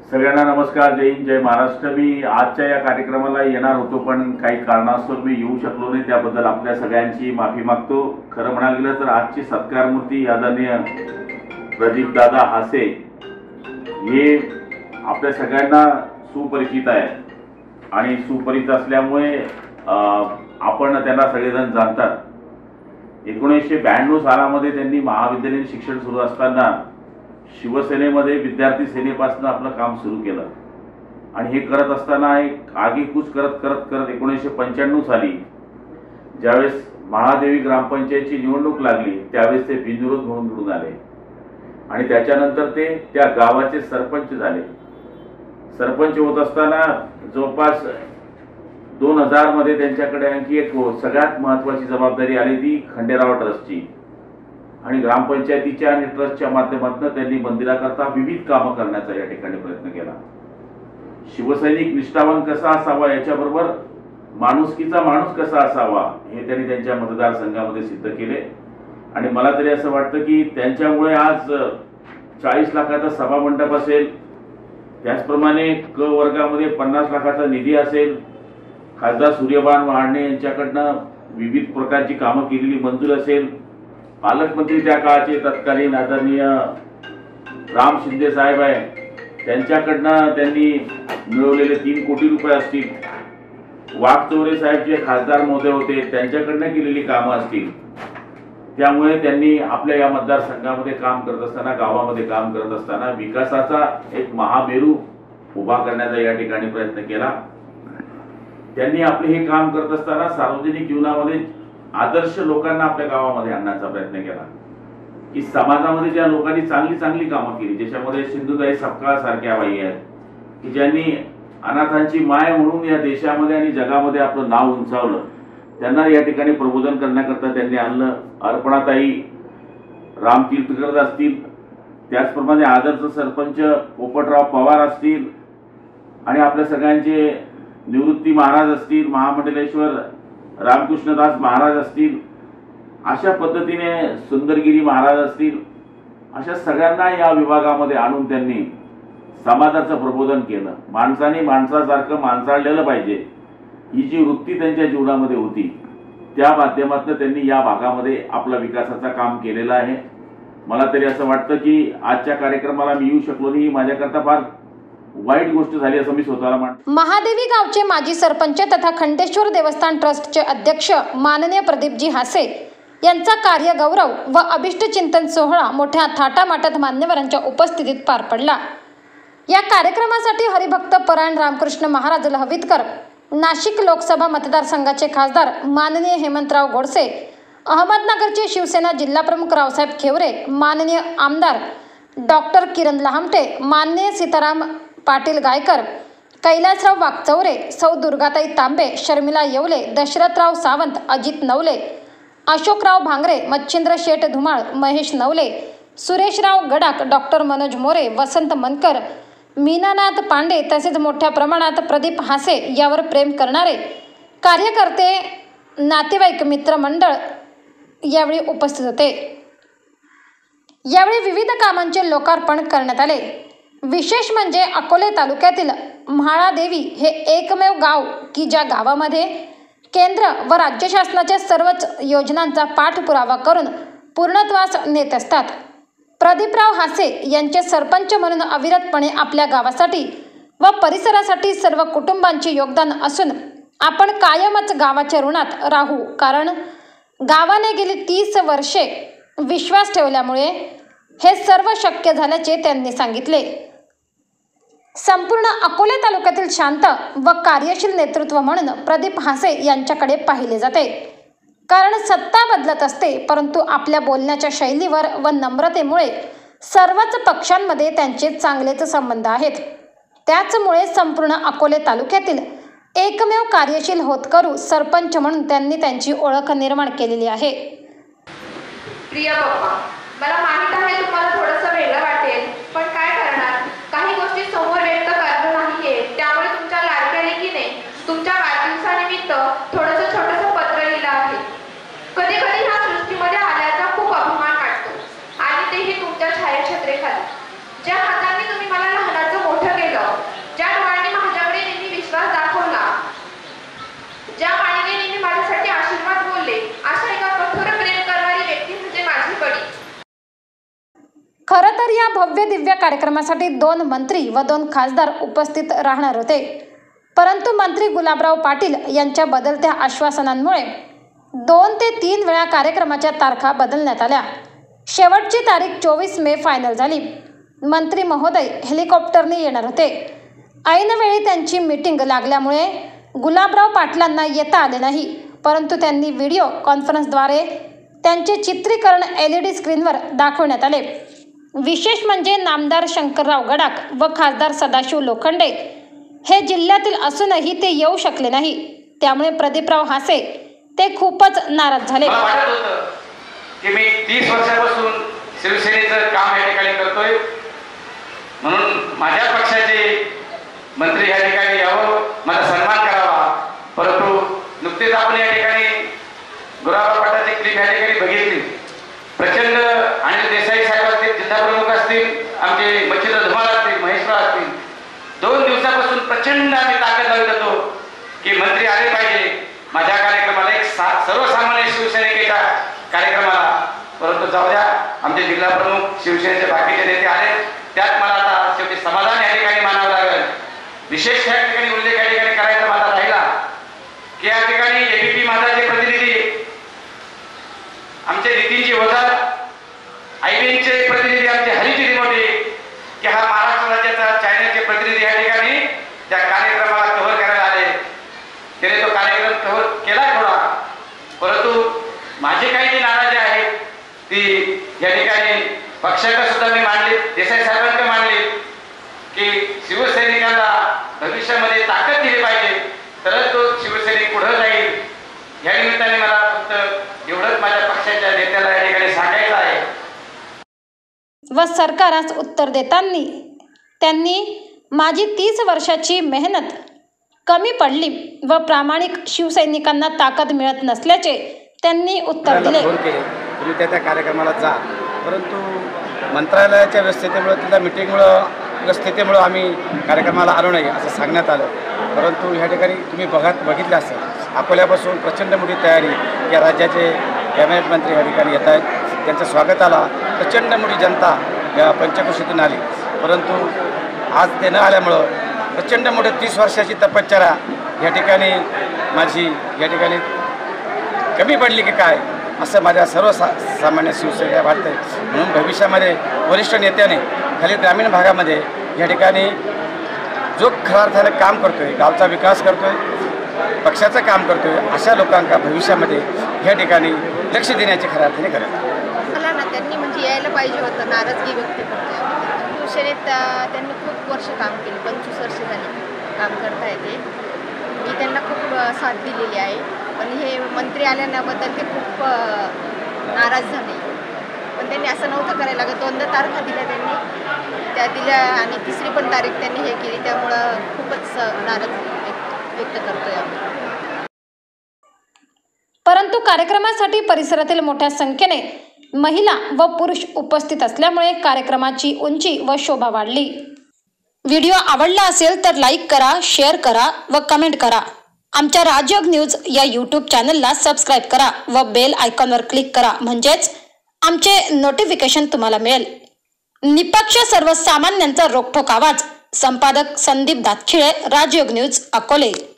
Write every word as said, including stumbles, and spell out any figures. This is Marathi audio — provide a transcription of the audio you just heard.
सगळ्यांना नमस्कार, जय हिंद, जय महाराष्ट्र। मी आजच्या या कार्यक्रमाला येणार होतो, पण काही कारणास्तव मी येऊ शकलो नाही, त्याबद्दल आपल्या सगळ्यांची माफी मागतो। खरं म्हणायला गेलं तर आजची सत्कार मूर्ती आदरणीय प्रदीप दादा हासे हे आपल्या सगळ्यांना सुपरिचित आहे आणि सुपरिचित असल्यामुळे आपण त्यांना सगळेजण जाणतात। एकोणीसशे ब्याण्णव सालामध्ये त्यांनी महाविद्यालयीन शिक्षण सुरू असताना शिवसेनेमध्ये विद्यार्थी सेनेपासून आपलं काम सुरू केलं आणि हे करत असताना एक आगेकूच करत करत करत एकोणीसशे पंच्याण्णव साली ज्यावेळेस महादेवी ग्रामपंचायतची निवडणूक लागली त्यावेळेस ते बिनविरोध म्हणून निवडून आले आणि त्याच्यानंतर ते त्या गावाचे सरपंच झाले। सरपंच होत असताना जवळपास दोन हजार मध्ये त्यांच्याकडे आणखी एक सगळ्यात महत्त्वाची जबाबदारी आली ती खंडेराव ट्रस्टची आणि ग्रामपंचायतीच्या आणि ट्रस्टच्या माध्यमातून त्यांनी मंदिराकरता विविध कामं करण्याचा या ठिकाणी प्रयत्न केला। शिवसैनिक निष्ठावान कसा असावा याच्याबरोबर माणुसकीचा माणूस कसा असावा हे त्यांनी त्यांच्या मतदारसंघामध्ये सिद्ध केले आणि मला तरी असं वाटतं की त्यांच्यामुळे आज चाळीस लाखाचा सभा मंडप असेल, त्याचप्रमाणे क वर्गामध्ये पन्नास लाखाचा निधी असेल, खासदार सूर्यबान महाडणे यांच्याकडनं विविध प्रकारची कामं केलेली मंजूर असेल, पालकमंत्री त्या काळाचे तत्कालीन आदरणीय राम शिंदे साहेब आहे त्यांच्याकडनं त्यांनी मिळवलेले तीन कोटी रुपये असतील, वाघचौरे साहेब जे खासदार महोदय होते त्यांच्याकडनं केलेली कामं असतील, त्यामुळे त्यांनी आपल्या या मतदारसंघामध्ये काम करत असताना गावामध्ये काम करत असताना विकासाचा एक महामेरू उभा करण्याचा या ठिकाणी प्रयत्न केला। त्यांनी आपले हे काम करत असताना सार्वजनिक जीवनामध्ये आदर्श लोकांना आपल्या गावामध्ये आणण्याचा प्रयत्न केला की समाजामध्ये ज्या लोकांनी चांगली चांगली कामं केली, ज्याच्यामध्ये सिंधुताई सपकाळ सारख्या बाई आहेत की ज्यांनी अनाथांची माय म्हणून या देशामध्ये आणि जगामध्ये आपलं नाव उंचावलं, त्यांना या ठिकाणी प्रबोधन करण्याकरता त्यांनी आणलं। अर्पणाताई राम तीर्थकर असतील, त्याचप्रमाणे आदर्श सरपंच पोपटराव पवार असतील आणि आपल्या सगळ्यांचे निवृत्ती महाराज असतील, महामंडलेश्वर रामकृष्णदास महाराज असतील, अशा पद्धतीने सुंदरगिरी महाराज असतील, अशा सगळ्यांना या विभागामध्ये आणून त्यांनी समाजाचं प्रबोधन केलं। माणसाने माणसासारखं माणसाळलेलं पाहिजे ही जी वृत्ती त्यांच्या जीवनामध्ये होती, त्या माध्यमातून त्यांनी या भागामध्ये आपला विकासाचं काम केलेलं आहे। मला तरी असं वाटतं की आजच्या कार्यक्रमाला मी येऊ शकलो नाही, माझ्याकरता फार वाईट गोष्ट झाली असं मी स्वतःला मानतो। महादेवी गावचे माजी सरपंच तथा खंडेश्वर देवस्थान ट्रस्टचे अध्यक्ष माननीय प्रदीपजी हासे यांचा कार्यगौरव व अभिष्ट चिंतन सोहळा मोठ्या थाटामाटात मान्यवरांच्या उपस्थितीत पार पडला। या कार्यक्रमासाठी हरिभक्त परायण रामकृष्ण महाराज लहवीतकर, नाशिक लोकसभा मतदारसंघाचे खासदार माननीय हेमंतराव गोडसे, अहमदनगरचे शिवसेना जिल्हाप्रमुख रावसाहेब खेवरे, माननीय आमदार डॉक्टर किरण लहामटे, माननीय सीताराम पाटील गायकर, कैलासराव वाघचौरे, सौ दुर्गाताई तांबे, शर्मिला येवले, दशरथराव सावंत, अजित नवले, अशोकराव भांगरे, मच्छिंद्र शेठ धुमाळ, महेश नवले, सुरेशराव गडाख, डॉक्टर मनोज मोरे, वसंत मनकर, मीनानाथ पांडे तसेच मोठ्या प्रमाणात प्रदीप हासे यावर प्रेम करणारे कार्यकर्ते, नातेवाईक, मित्रमंडळ यावेळी उपस्थित होते। यावेळी विविध कामांचे लोकार्पण करण्यात आले। विशेष म्हणजे अकोले तालुक्यातील म्हाळादेवी हे एकमेव गाव की ज्या गावामध्ये केंद्र व राज्य शासनाच्या सर्वच योजनांचा पाठपुरावा करून पूर्णत्वास नेत असतात। प्रदीपराव हासे यांचे सरपंच म्हणून अविरतपणे आपल्या गावासाठी व परिसरासाठी सर्व कुटुंबांचे योगदान असून आपण कायमच गावाच्या ऋणात राहू, कारण गावाने गेली तीस वर्षे विश्वास ठेवल्यामुळे हे सर्व शक्य झाल्याचे त्यांनी सांगितले। संपूर्ण अकोले तालुक्यातील शांत व कार्यशील नेतृत्व म्हणून प्रदीप हासे यांच्याकडे पाहिले जाते, कारण सत्ता बदलत असते परंतु आपल्या बोलण्याच्या शैलीवर व नम्रतेमुळे सर्वच पक्षांमध्ये त्यांचे चांगलेच संबंध आहेत। त्याचमुळे संपूर्ण अकोले तालुक्यातील एकमेव कार्यशील होतकरू सरपंच म्हणून त्यांनी त्यांची ओळख निर्माण केलेली आहे। प्रिय पप्पा, मला माहित आहे तुम्हाला थोडंसं वेगळं वाटेल, पण काय करणार, काही गोष्टी समोर व्यक्त करणं नाहीये, त्यामुळे तुमच्या लाडक्या लेकीने तुमच्या वाढदिवसानिमित्त थोडंसं छोटंसं पत्र लिहिलं आहे। कधी कधी ह्या सृष्टीमध्ये आल्याचा खूप अभिमान वाटतो आणि तेही तुमच्या छायाछत्रेखाली। ज्या हाताने तुम्ही मला लहानाचं मोठं केलं खरं तर या भव्य दिव्य कार्यक्रमासाठी दोन मंत्री व दोन खासदार उपस्थित राहणार होते, परंतु मंत्री गुलाबराव पाटील यांच्या बदलत्या आश्वासनांमुळे दोन ते तीन वेळा कार्यक्रमाच्या तारखा बदलण्यात आल्या. शेवटची तारीख चोवीस मे फायनल झाली. मंत्री महोदय हेलिकॉप्टरने येणार होते. ऐनवेळी त्यांची मीटिंग लागल्यामुळे गुलाबराव पाटलांना येता आले नाही, परंतु त्यांनी व्हिडिओ कॉन्फरन्सद्वारे त्यांचे चित्रीकरण एल ई डी स्क्रीनवर दाखवण्यात आले. विशेष म्हणजे नामदार शंकरराव गडाख व खासदार सदाशिव लोखंडे हे जिल्ह्यातील असूनही ते येऊ शकले नाही. त्यामुळे प्रदीपराव हासे ते खूपच नाराज झाले. मला वाटत होतं की मी तीस वर्षापासून शिवसेनेचं काम या ठिकाणी करतोय, म्हणून माझ्या पक्षाचे मंत्री या ठिकाणी यावं, माझा सन्मान करावा. परंतु नुकतेच आपण या ठिकाणी गुलाबराव पाटलाची क्लिप या ठिकाणी बघितली. प्रचंड अनिल देसाई साहेब असतील, जिल्हा प्रमुख असतील, आमचे मच्छिंद्र धुमाळ असतील, महेशराव असतील, दोन दिवसापासून प्रचंड आम्ही ताकद लावत होतो की मंत्री आले पाहिजे माझ्या कार्यक्रमाला, एक सर्वसामान्य शिवसैनिकेच्या कार्यक्रमाला. परंतु जाऊ द्या, आमचे जिल्हा प्रमुख शिवसेनेचे बाकीचे नेते आले, त्यात मला आता शेवटी समाधान या ठिकाणी मानावं लागेल. विशेष या ठिकाणी उल्लेख या ठिकाणी करायचा माझा राहिला की या ठिकाणी एबीपी माझाचे प्रतिनिधी आमचे नितीनजी वजार, आयबीएनचे प्रतिनिधी आमचे हरीजी रिमोटे, की हा महाराष्ट्र राज्याचा चॅनलचे प्रतिनिधी या ठिकाणी त्या कार्यक्रमाला कव्हर करायला आले. त्याने तो कार्यक्रम कव्हर केला थोडा, परंतु माझे काही जी नाराजी आहेत ती या ठिकाणी पक्षाला सुद्धा मी मांडली, देसाई साहेबांकडे मांडली की शिवसैनिकांना भविष्यामध्ये ताकद दिली पाहिजे, तरच तो शिवसैनिक पुढे जाईल. या निमित्ताने मला फक्त एवढंच माझ्या पक्षाच्या नेत्याला या ठिकाणी सांगायचं आहे. व सरकारास उत्तर देताना त्यांनी माझी तीस वर्षाची मेहनत कमी पडली व प्रामाणिक शिवसैनिकांना ताकद मिळत नसल्याचे त्यांनी उत्तर दिले. फोन केले तुम्ही त्या त्या कार्यक्रमाला जा, परंतु मंत्रालयाच्या व्यस्ततेमुळे तिथल्या मिटिंगमुळं व्यस्ततेमुळं आम्ही कार्यक्रमाला आलो नाही असं सांगण्यात आलं. परंतु ह्या ठिकाणी तुम्ही बघत बघितलं असेल, अकोल्यापासून प्रचंड मोठी तयारी या राज्याचे कॅबिनेट मंत्री या ठिकाणी येत आहेत. त्यांच्या स्वागताला प्रचंड मोठी जनता या पंचक्रोशीतून आली, परंतु आज ते न आल्यामुळं प्रचंड मोठी तीस वर्षाची तपश्चर्या या ठिकाणी माझी या ठिकाणी कमी पडली की काय असं माझ्या सर्व सा सामान्य शिवसैनिकाला वाटतं. म्हणून भविष्यामध्ये वरिष्ठ नेत्याने खाली ग्रामीण भागामध्ये या ठिकाणी जो खऱ्या अर्थानं काम करतो आहे, गावचा विकास करतो आहे, पक्षाचं काम करतो आहे, अशा लोकांना भविष्यामध्ये या ठिकाणी लक्ष देण्याची खऱ्या अर्थाने गरज आहे. मला ना त्यांनी म्हणजे यायला पाहिजे होतं, नाराजगी व्यक्त करते. शिवसेनेत त्यांनी खूप वर्ष काम केले, पंचवीस वर्ष झाली काम करता येते. मी त्यांना खूप साथ दिलेली आहे, पण हे मंत्री आल्याबद्दल ते खूप नाराज झाले. पण त्यांनी असं नव्हतं करायला लागत. दोनदा तारखा दिल्या त्यांनी, त्या दिल्या आणि तिसरी पण तारीख त्यांनी हे केली, त्यामुळं खूपच नाराज व्यक्त करतोय आम्ही. परंतु कार्यक्रमासाठी परिसरातील मोठ्या संख्येने महिला व पुरुष उपस्थित असल्यामुळे कार्यक्रमाची उंची व शोभा वाढली. व्हिडिओ आवडला असेल तर लाईक करा, शेअर करा व कमेंट करा. आमच्या राजयोग न्यूज या यूट्यूब चॅनलला सबस्क्राईब करा व बेल आयकॉनवर क्लिक करा, म्हणजेच आमचे नोटिफिकेशन तुम्हाला मिळेल. निपक्ष सर्वसामान्यांचा रोखठोक आवाज. संपादक संदीप दातखिळे, राजयोग न्यूज, अकोले.